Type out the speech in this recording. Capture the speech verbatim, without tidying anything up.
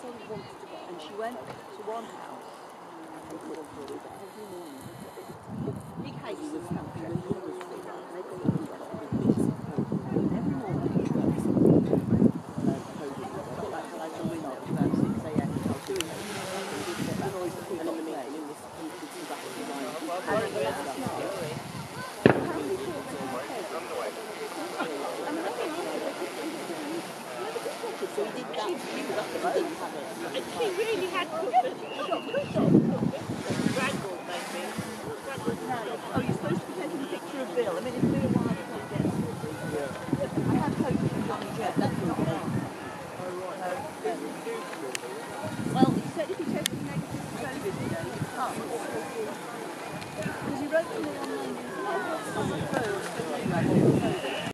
wanted to go. And she went to one house and looked for it every morning. Big house was country, and they got every morning she went to like like a win of about six a m I was doing it. And in the meeting this this back of the line. So he did that. He didn't have it. And she really had cooked it. She got cooked on. Ragdoll, maybe. No. Oh, you